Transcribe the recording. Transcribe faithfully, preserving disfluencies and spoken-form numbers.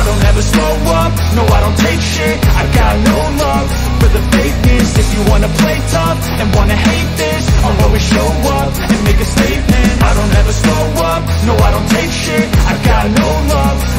don't ever slow up, no I don't take shit. I got no love for the fakeness. If you wanna play tough and wanna hate this, I'll always show up and make a statement. I don't ever slow up, no I don't take shit. I got no love